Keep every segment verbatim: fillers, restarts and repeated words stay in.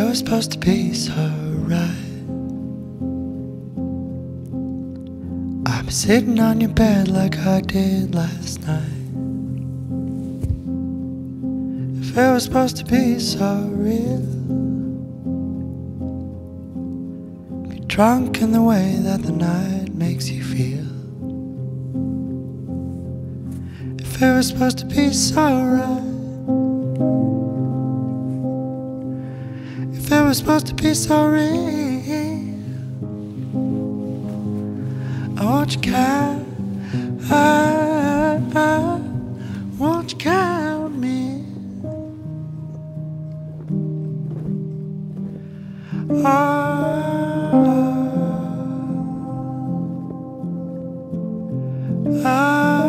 was supposed to be so right, I'd be sitting on your bed like I did last night. If it was supposed to be so real, be drunk in the way that the night makes you feel. If it was supposed to be so right, if it was supposed to be so real, I want you count, I, I want you count me. Oh, oh.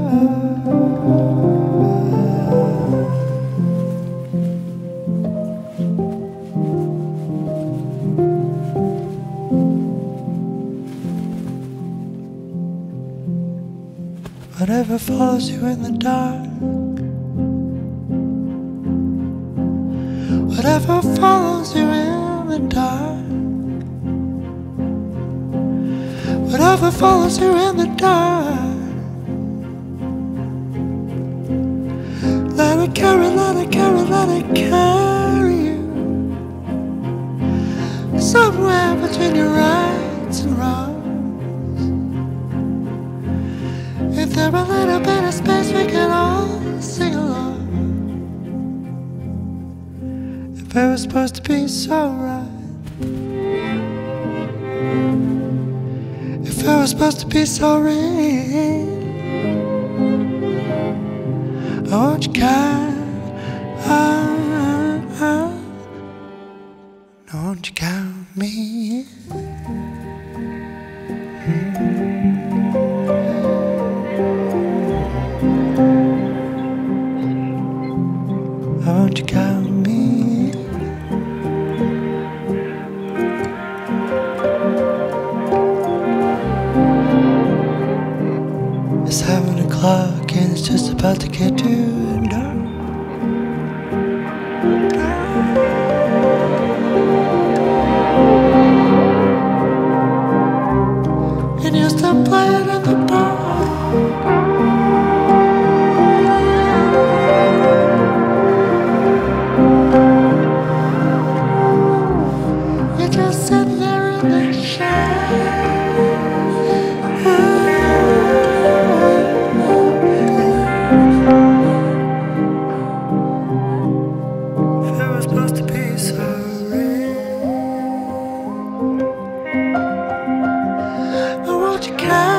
Whatever follows you in the dark, whatever follows you in the dark, whatever follows you in the dark, let it carry, let it carry, let it carry you somewhere between your rights and wrongs. If there were a little bit of space, we could all sing along. If it was supposed to be so right, if it was supposed to be so real, I want you count, I, I, I want you count me. Mm. Won't you count me? It's seven o'clock and it's just about to get too dark. And you're still playing in the dark. Just sit there in the shade. If it was supposed to be so real, I want you count.